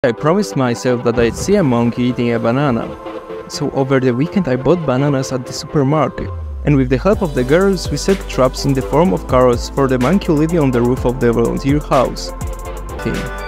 I promised myself that I'd see a monkey eating a banana. So over the weekend I bought bananas at the supermarket, and with the help of the girls we set traps in the form of carrots for the monkey living on the roof of the volunteer house.